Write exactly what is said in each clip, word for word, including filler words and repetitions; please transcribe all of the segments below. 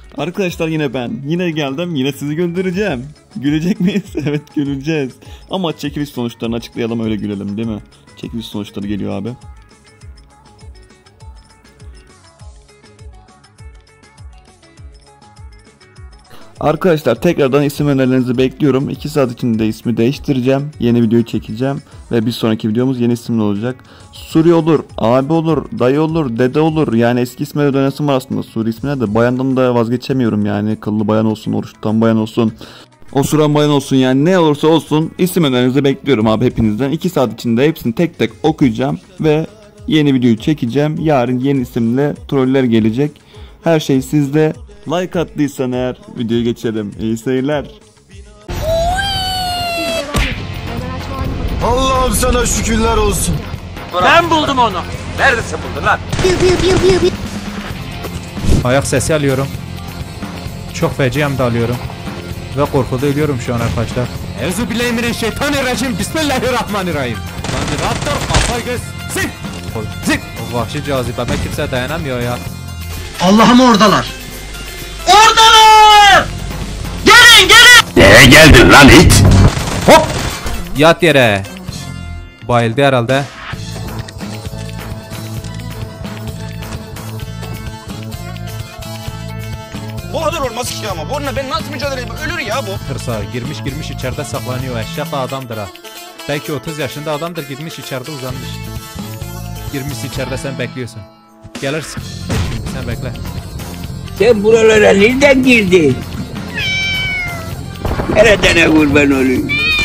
Arkadaşlar yine ben. Yine geldim. Yine sizi güldüreceğim. Gülecek miyiz? Evet, güleceğiz. Ama çekiliş sonuçlarını açıklayalım, öyle gülelim değil mi? Çekiliş sonuçları geliyor abi. Arkadaşlar tekrardan isim önerilerinizi bekliyorum. iki saat içinde ismi değiştireceğim. Yeni videoyu çekeceğim. Ve bir sonraki videomuz yeni isimli olacak. Suri olur, abi olur, dayı olur, dede olur. Yani eski ismine dönesim var aslında. Suri ismine de. Bayandan da vazgeçemiyorum yani. Kıllı bayan olsun, oruç tutan bayan olsun. Osuran bayan olsun, yani ne olursa olsun isim önerinizi bekliyorum abi hepinizden. iki saat içinde hepsini tek tek okuyacağım. Ve yeni videoyu çekeceğim. Yarın yeni isimle troller gelecek. Her şey sizde. Like attıysan eğer videoya geçelim. İyi seyirler. Allah'ım sana şükürler olsun. Ben buldum onu. Neredesin buldun lan? Ayak sesi alıyorum. Çok feci hem de alıyorum. Ve korkuda ölüyorum şu an arkadaşlar. Euzubillahimineşşeytanirracim. Bismillahirrahmanirrahim. Lan bir raptor kafa göz. Zik. Zik. O vahşi cazibeme kimse dayanamıyor ya. Allah'ım oradalar. Oradalar! Gelin gelin! Nereye geldin lan it? Hop! Yat yere. Bayıldı herhalde. Bu kadar olmaz ki ama. Bununla ben nasıl mücadele edeyim? Ölür ya bu. Hırsa girmiş girmiş içeride saklanıyor. Eşek adamdır ha. Belki otuz yaşında adamdır, gitmiş içeride uzanmış. Girmiş içeride, sen bekliyorsun. Gelirsin. Sen bekle. Sen buralara nereden girdin? Nereden kurban olayım?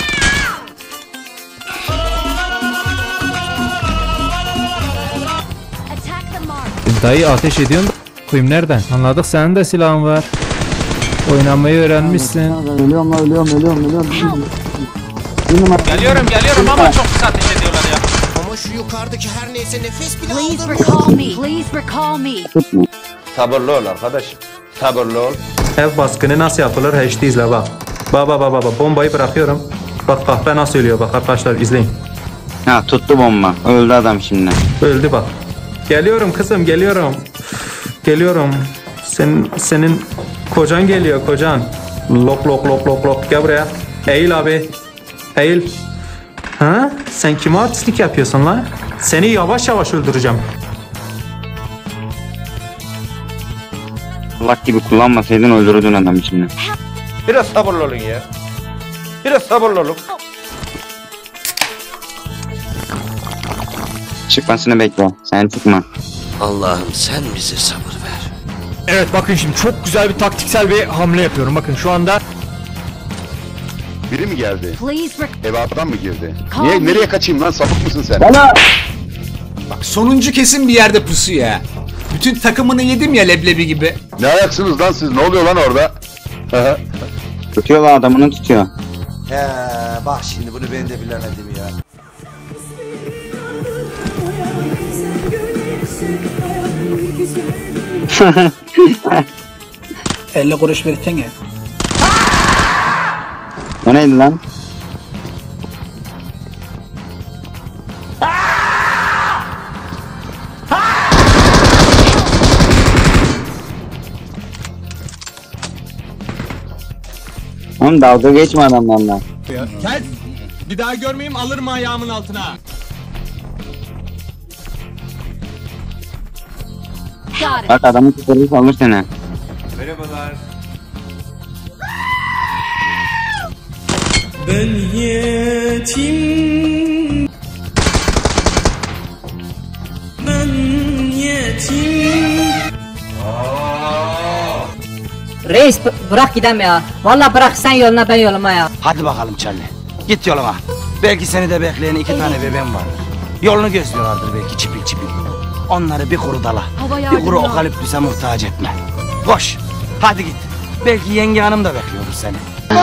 Dayı ateş ediyorsun. Kuyum nereden? Anladık, senin de silahın var. Oynamayı öğrenmişsin. Ölüyorum lan, ölüyorum, ölüyorum, ölüyorum. Geliyorum geliyorum ama çok kısa ateş ediyorlar ya. Ama şu yukarıdaki her neyse nefes bile Please aldım. recall me. Please recall me. Sabırlı ol arkadaşım. Sabırlı ol. Ev baskını nasıl yapılır? H D izle bak. Baba baba baba bombayı bırakıyorum. Bak kahpe nasıl ölüyor, bak arkadaşlar izleyin. Ha, tuttu bomba. Öldü adam şimdi. Öldü bak. Geliyorum kızım, geliyorum. Geliyorum. Senin senin kocan geliyor, kocan. Lok lok lok lok lok. Gel buraya. Eğil abi. Eğil. Ha? Sen kime artistlik yapıyorsun lan? Seni yavaş yavaş öldüreceğim. Allah gibi kullanmasaydın öldürürdün adam şimdi. Biraz sabırlı olun ya. Biraz sabırlı olun. Çıkmasını bekle. Sen çıkma. Allah'ım sen bize sabır ver. Evet bakın şimdi çok güzel bir taktiksel bir hamle yapıyorum. Bakın şu anda. Biri mi geldi? Please recall Eve adam mı girdi? Call Niye, me. nereye kaçayım lan? Sapık mısın sen? Bak sonuncu kesin bir yerde pusu ya. Bütün takımını yedim ya leblebi gibi. Ne ayaksınız lan siz? Ne oluyor lan orada? Tutuyor lan, adamını tutuyor. He bak şimdi bunu ben de bilemedim ya. elli kuruş versene. O neydi lan? Oğlum dalga geçme adamlarla. Gel. Bir daha görmeyeyim, alırım ayağımın altına. got it. Bak adamı tutarız alır seni. Merhabalar. Ben yetim. Ben yetim. Reis bırak gidem ya. Vallahi bırak, sen yoluna ben yoluma ya. Hadi bakalım Charlie. Git yoluna. Belki seni de bekleyen iki tane bebeğim vardır. Yolunu gözlüyorlardır belki çipil çipil. Onları bir kuru dala, Hava bir yardımı kuru al. okaliptüse muhtaç etme. Koş. Hadi git. Belki yenge hanım da bekliyordur seni.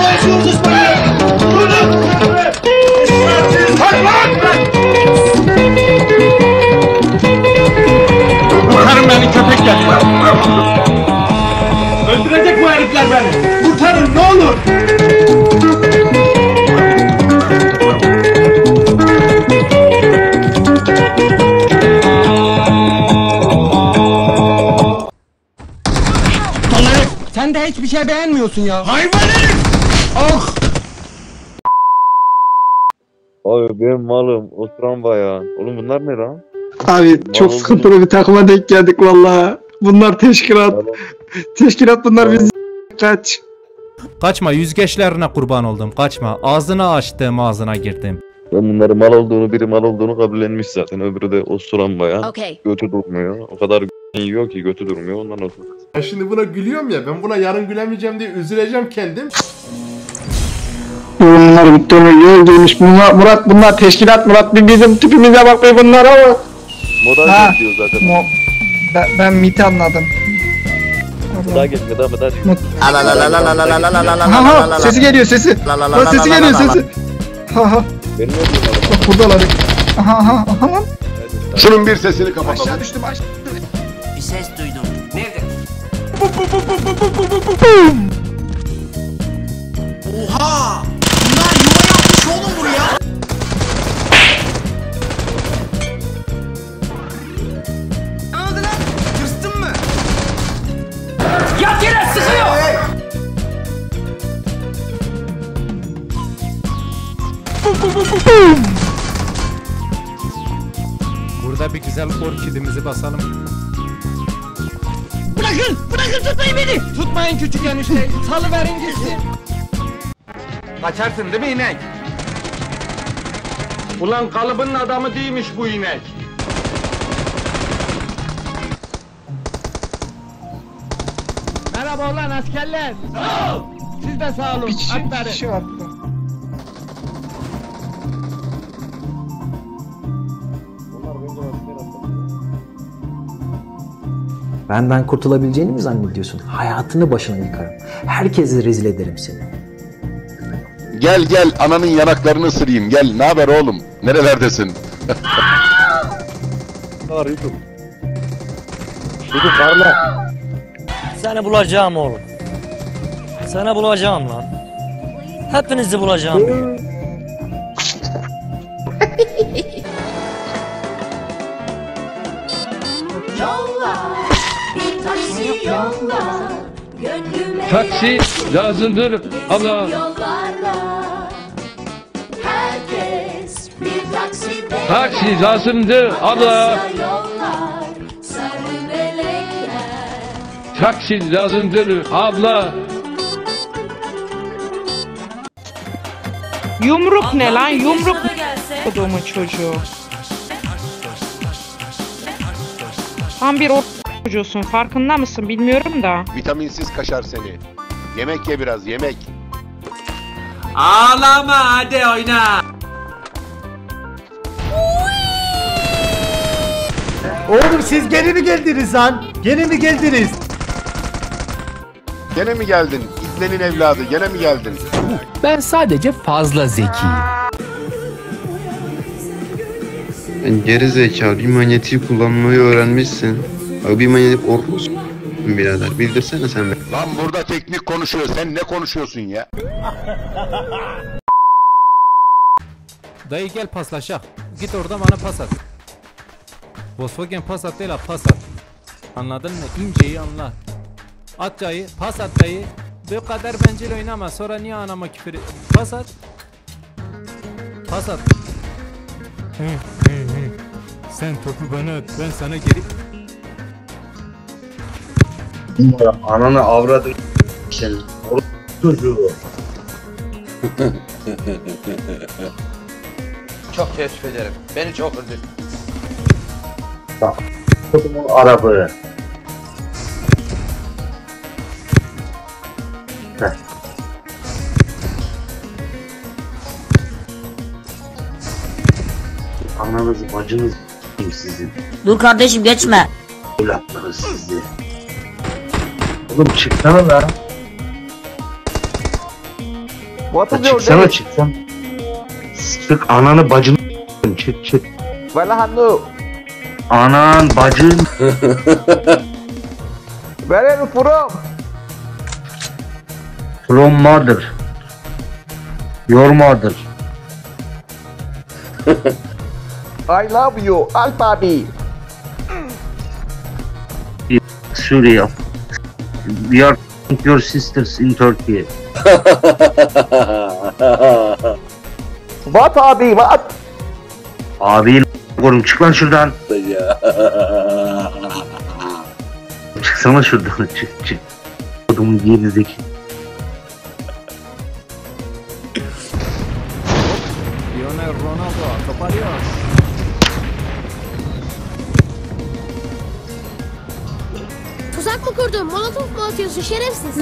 Kurtarın beni köpekler. Öldürecek bu herifler beni. Kurtarın ne olur. Sen de hiçbir şey beğenmiyorsun ya. Hayvan herif! Ah! Abi benim malım oturan bayağı. Oğlum bunlar ne lan? Abi çok Mal sıkıntılı bir takıma denk geldik vallahi. Bunlar teşkilat. Teşkilat bunlar biz kaç. Kaçma, yüzgeçlerine kurban oldum, kaçma. Ağzını açtım, ağzına girdim. Ben bunların mal olduğunu, biri mal olduğunu kabullenmiş zaten. Öbürü de osuran bayağı. Okay. Götü durmuyor. O kadar yiyor ki götü durmuyor. Ondan otur. Ben şimdi buna gülüyorum ya. Ben buna yarın gülemeyeceğim diye üzüleceğim kendim. Bunlar bitti onu yol demiş. Bunlar, Murat bunlar teşkilat Murat bir bizim tipimize bak be bunlara bak. Moda diyor zaten. Mo ben, ben M I T'yi anladım. Daha geç, daha daha Ha ha sesi geliyor sesi. Ha sesi geliyor sesi. Ha ha. Benim ne diyorum? Bak buradalar. Aha aha aha lan. Şunun bir sesini kapatalım. Aşağı düştüm aşağı. Bir ses duydum. Nerede? Oha! Bunlar yuva yapmış oğlum buraya. Ne oldu lan? Tırstın mı? Yat yere sıkıyor! Burada bir güzel orkidimizi basalım. Bırakın! Bırakın tutmayın beni! Tutmayın küçük enişte. Salıverin gitsin. Kaçarsın değil mi inek? Ulan kalıbının adamı değilmiş bu inek. Merhaba ulan askerler. Sağ ol. Siz de sağ olun. Bir kişi, bir Atları. kişi attı. Benden kurtulabileceğini mi zannediyorsun? Hayatını başına yıkarım. Herkesi rezil ederim seni. Gel gel ananın yanaklarını ısırayım. Gel ne haber oğlum? Nerelerdesin? Var YouTube. YouTube parla. Seni bulacağım oğlum. Seni bulacağım lan. Hepinizi bulacağım. Taksi lazımdır Allah. Taksi lazımdır Allah. Taksi lazımdır abla. Yumruk ne lan? Yumruk kodumun çocuğu. Tam bir o çocuğusun. Farkında mısın? Bilmiyorum da. Vitaminsiz kaşar seni. Yemek ye biraz yemek. Ağlama hadi oyna. Oğlum siz gene mi geldiniz lan? Gene mi geldiniz? Gene mi geldin? İbnenin evladı gene mi geldin? Ben sadece fazla zekiyim. Geri zekalıyım, manyetiği kullanmayı öğrenmişsin. Abi bir manyetik orkus birader, bildirsene sen be. Lan burada teknik konuşuyor, sen ne konuşuyorsun ya? Dayı gel paslaşak. Git orada bana pas at. Volkswagen pas at değil ha, pas at. Anladın mı? İnceyi anla. At dayı, pas at dayı. Bu kadar bencil oynama, sonra niye anama küfür et? Pas at. Pas at. Hı, hı, hı. Sen topu bana at, ben sana geri... Ananı avradın sen. Çocuğu. Çok teessüf ederim. Beni çok üzdün. Bak. Topumun arabı. Heh. Ananızı bacınız kim sizin? Dur kardeşim geçme. Evlatlarız sizi. Oğlum çıksana lan. What is your Çıksana name? çıksana. Sık ananı bacını çık çık. Vallahi no. Anan bacın. Where are you from? From mother. Your mother. I love you, Alpabi. Suriye. We are your sisters in Turkey. What abi what? Abi korum çık lan şuradan. Çıksana şuradan çık çık. Kodumun gerizeki. Lionel Ronaldo kapanıyor. Tuzak mı kurdun? Molotof mu atıyorsun şerefsiz?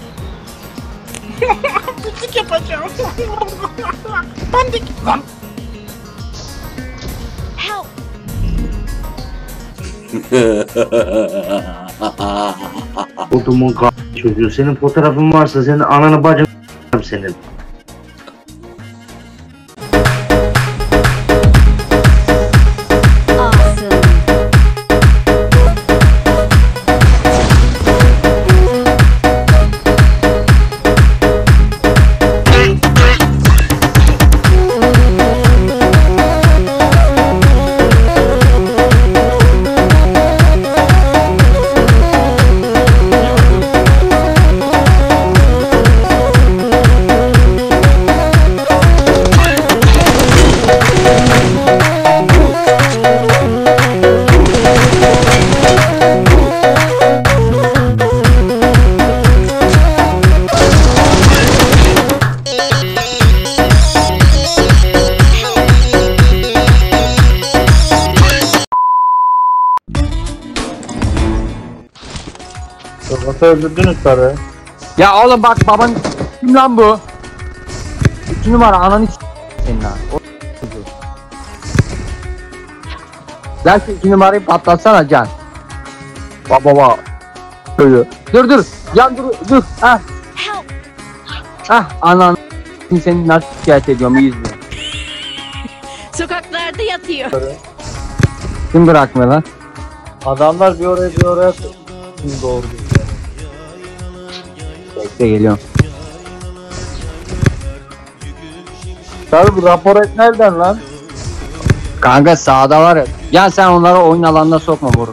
Pislik yapacağım. Ben de... Lan. Help. Kodumun k*** çocuğu. Senin fotoğrafın varsa senin ananı bacını senin. Nasıl öldürdünüz karı? Ya oğlum bak baban kim lan bu? İki numara ananı s*** senin ha. O çocuğu. Gel şu iki numarayı patlatsana Can. Baba baba. Çocuğu. Dur dur. Can dur dur. Ah. Ah anan. Şimdi seni nasıl şikayet ediyorum iyi izle. Sokaklarda yatıyor. Kim bırakmıyor lan? Adamlar bir oraya bir oraya şimdi doğru. Bekle geliyorum. Tabii bu rapor et nereden lan? Kanka sağda var ya. Ya sen onları oyun alanına sokma moruk.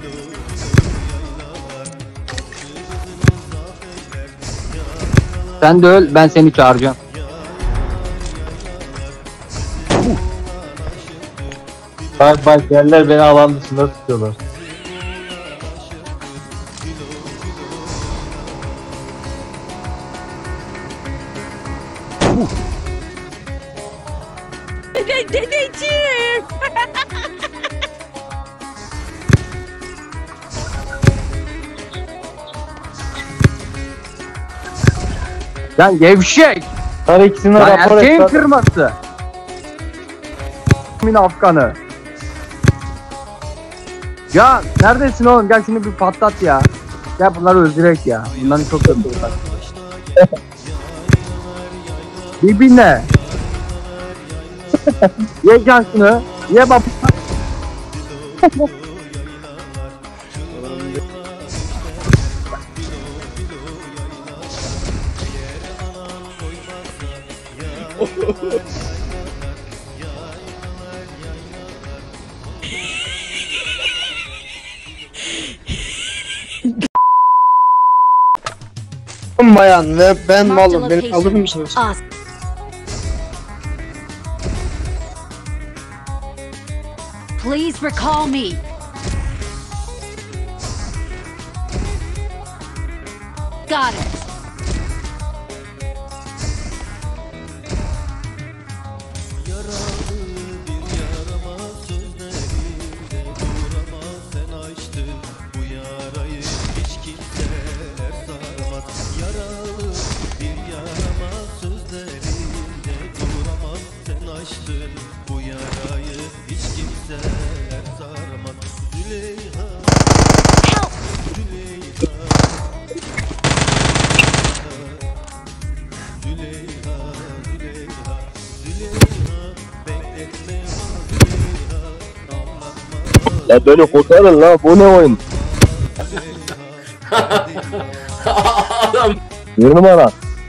Sen de öl, ben seni çağıracağım. Bak bak yerler beni alan dışında tutuyorlar. Dedeciğim. Lan gevşek. Her ikisini Lan rapor et. erkeğin kırması. Kimin Afganı? Ya neredesin oğlum? Gel şunu bir patlat ya. Gel bunları öldürek ya. Bunların çok kötü olacak. Birbirine. Ye can şunu. Ye bab. Bayan ve ben malım. Beni alır mısınız? Please recall me. Got it. Ya beni kurtarın la, bu ne oyun? Adam. Bir numara.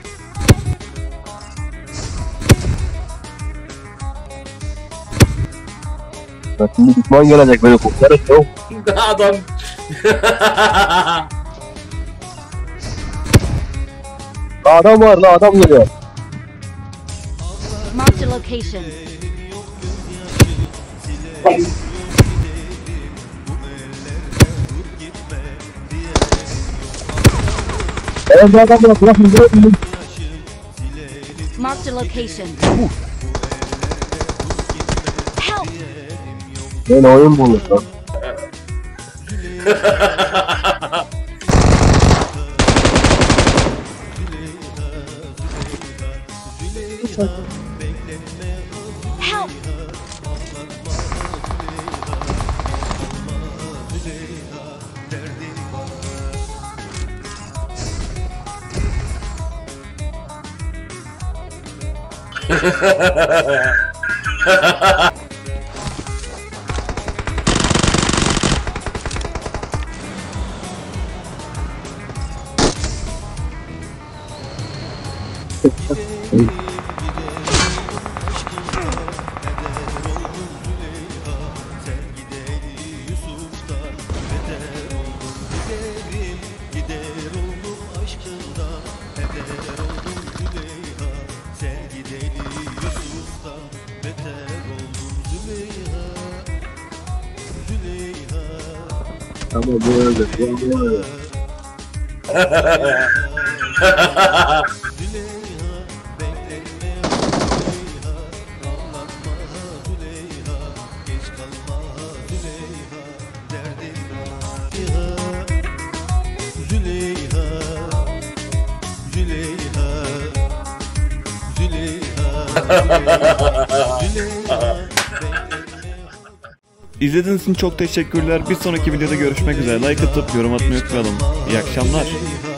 Ya şimdi düşman gelecek, beni kurtarın yok. Adam. Adam var la, adam geliyor. Marked a location. Evet, adam var. Bırakın, bırakın. Marked a location. Help! Ben oyun bulmuş lan. Help! Ama bu öyle, bu öyle. İzlediğiniz için çok teşekkürler. Bir sonraki videoda görüşmek üzere. Like atıp yorum atmayı unutmayalım. İyi akşamlar.